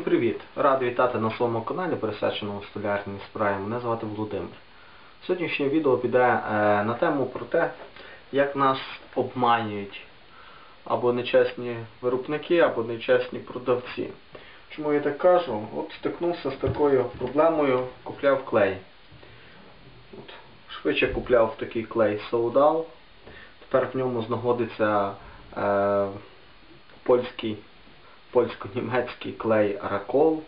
привіт! Радий вітати на своєму каналі, присвяченому столярній справі. Мене звати Володимир. Сьогоднішнє відео піде на тему про те, як нас обманюють або нечесні виробники, або нечесні продавці. Чому я так кажу? От стикнувся з такою проблемою, купляв клей. Швидше купляв такий клей Soudal. Тепер в ньому знаходиться польсько-німецький клей Racol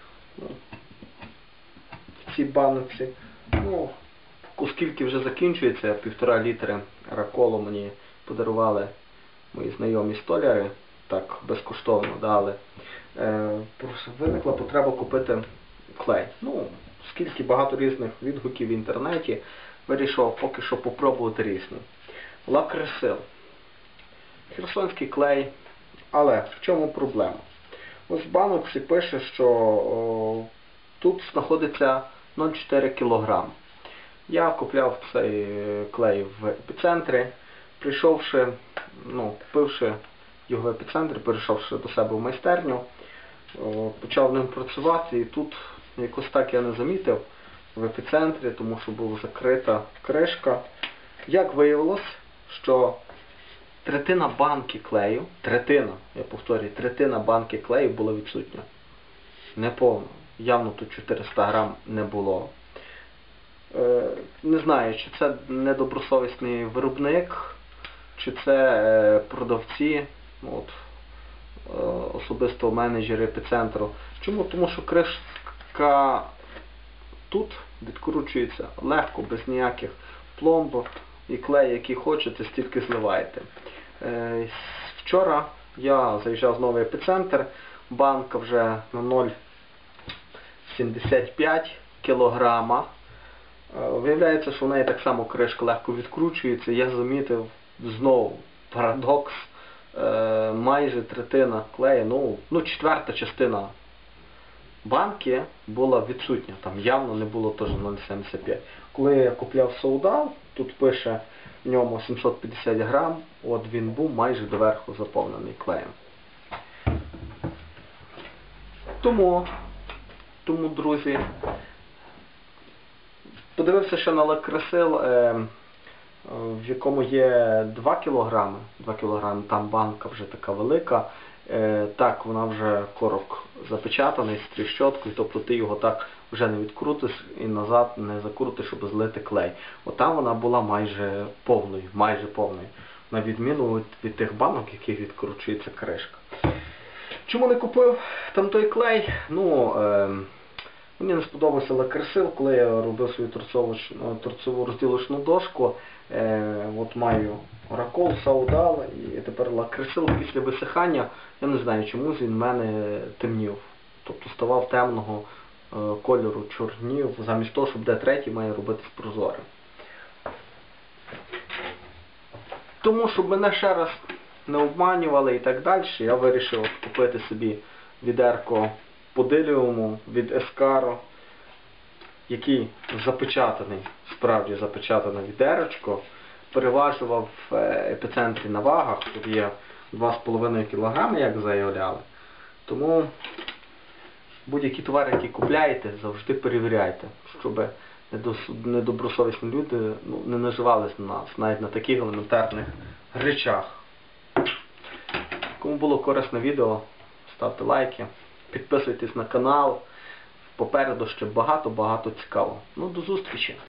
в цій баночці. Оскільки вже закінчується, 1,5 літри Racol мені подарували мої знайомі столяри, так безкоштовно дали. Виникла потреба купити клей. Оскільки багато різних відгуків в інтернеті, вирішив поки що попробувати різні. Лакресил. Херсонський клей. Але в чому проблема? Ось в баночці пише, що тут знаходиться 0,4 кг. Я купляв цей клей в епіцентрі. Прийшовши, купивши його в епіцентрі, перейшовши до себе в майстерню, почав ним працювати, і тут якось так я не замітив в епіцентрі, тому що була закрита кришка. Як виявилось, що третина банки клею, третина банки клею була відсутня. Неповно. Явно тут 400 грам не було. Не знаю, чи це недобросовісний виробник, чи це продавці, особисто менеджери епіцентру. Чому? Тому що кришка тут відкручується легко, без ніяких пломб, і клей, який хочете, стільки зливаєте. Вчора я заїжджав знову в епіцентр, банка вже на 0,75 кг. Виявляється, що в неї так само кришка легко відкручується. Я замітив знову парадокс. Майже третина клею, четверта частина банки була відсутня. Там явно не було теж 0,75. Коли я купляв Soudal, тут пише в ньому 750 грам, от він був майже доверху заповнений клеєм. Тому, друзі, подивився ще на лакресил, в якому є 2 кг. 2 кг, там банка вже така велика. Так, вона вже корок запечатаний з тріщоткою, тобто ти його так вже не відкрутиш і назад не закрутиш, щоб злити клей. Отам вона була майже повною, на відміну від тих банок, яких відкручується кришка. Чому не купив там той клей? Мені не сподобався лакресил, коли я робив свою торцову розділочну дошку. От маю Racol, Soudal і тепер лакресил після висихання, я не знаю, чомусь він в мене темнів. Тобто ставав темного кольору, чорнів, замість того, щоб D3 має робитись прозорим. Тому, щоб мене ще раз не обманювали і так далі, я вирішив купити собі відерко Podilium від Escaro, який запечатаний, справді запечатане відерочко, переважував в епіцентрі на вагах, тут є 2,5 кг, як заявляли. Тому будь-які товари, які купляєте, завжди перевіряйте, щоб недобросовісні люди не наживались на нас, навіть на таких елементарних речах. Кому було корисне відео, ставте лайки, підписуйтесь на канал. Попереду ще багато-багато цікавого. До зустрічі!